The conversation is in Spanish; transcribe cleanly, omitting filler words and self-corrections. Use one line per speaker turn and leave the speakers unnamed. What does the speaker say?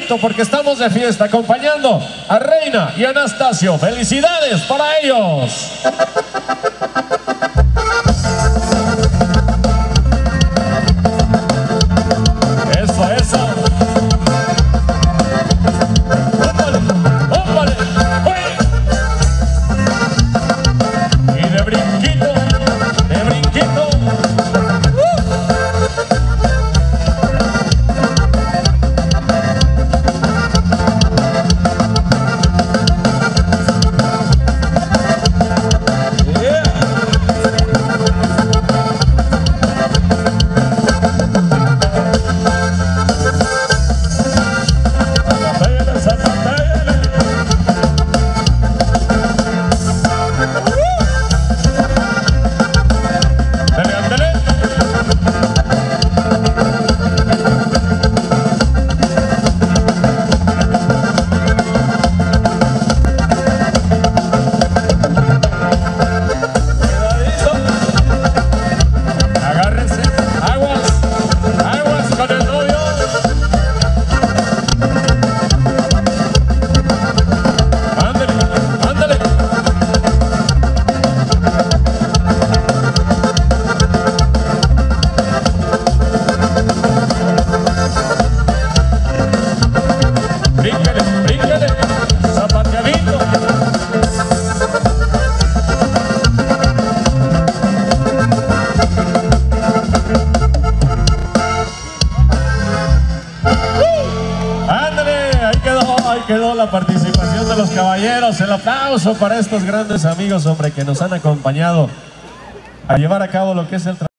bonito porque estamos de fiesta acompañando a Reina y Anastasio. ¡Felicidades para ellos! Eso, eso. ¡Ópale! ¡Ópale! ¡Uy! Y de brinquito, de brinquito. Ahí quedó la participación de los caballeros. El aplauso para estos grandes amigos, hombre, que nos han acompañado a llevar a cabo lo que es el trabajo.